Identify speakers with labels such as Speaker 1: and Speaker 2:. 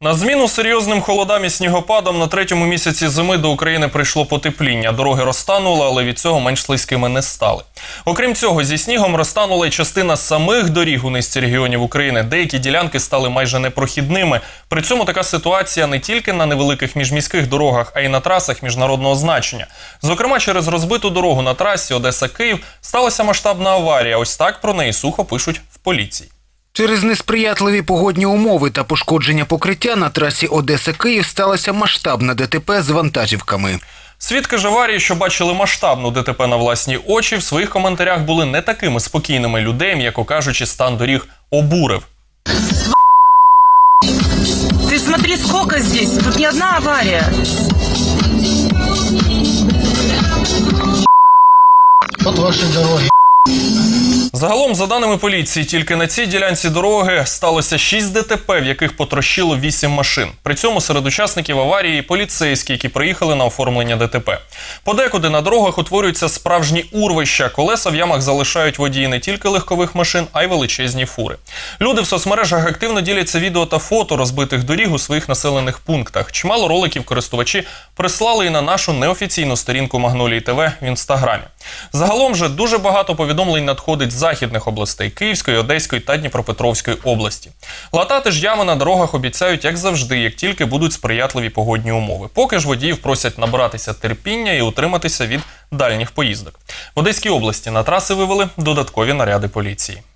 Speaker 1: На зміну серйозним холодам і снігопадам на третьому місяці зими до України прийшло потепління. Дороги розтанули, але від цього менш слизькими не стали. Окрім цього, зі снігом розтанула й частина самих доріг у низці регіонів України. Деякі ділянки стали майже непрохідними. При цьому така ситуація не тільки на невеликих міжміських дорогах, а й на трасах міжнародного значення. Зокрема, через розбиту дорогу на трасі Одеса-Київ сталася масштабна аварія. Ось так про неї сухо пишуть в поліції.
Speaker 2: Через несприятливі погодні умови та пошкодження покриття на трасі Одеса-Київ сталася масштабна ДТП з вантажівками.
Speaker 1: Свідки ж аварії, що бачили масштабну ДТП на власні очі, в своїх коментарях були не такими спокійними. Людей, м'яко кажучи, стан доріг обурив.
Speaker 3: Ты смотри, сколько здесь, тут не одна авария.
Speaker 4: Вот ваши дороги.
Speaker 1: Загалом, за даними поліції, тільки на цій ділянці дороги сталося 6 ДТП, в яких потрощило 8 машин. При цьому серед учасників аварії поліцейські, які приїхали на оформлення ДТП. Подекуди на дорогах утворюються справжні урвища. Колеса в ямах залишають водії не тільки легкових машин, а й величезні фури. Люди в соцмережах активно діляться відео та фото розбитих доріг у своїх населених пунктах. Чимало роликів користувачі прислали і на нашу неофіційну сторінку Магнолії ТВ в Інстаграмі. Загалом же дуже багато повідомлень надходить з західних областей – Київської, Одеської та Дніпропетровської області. Латати ж ями на дорогах обіцяють, як завжди, як тільки будуть сприятливі погодні умови. Поки ж водіїв просять набратися терпіння і утриматися від дальніх поїздок. В Одеській області на траси вивели додаткові наряди поліції.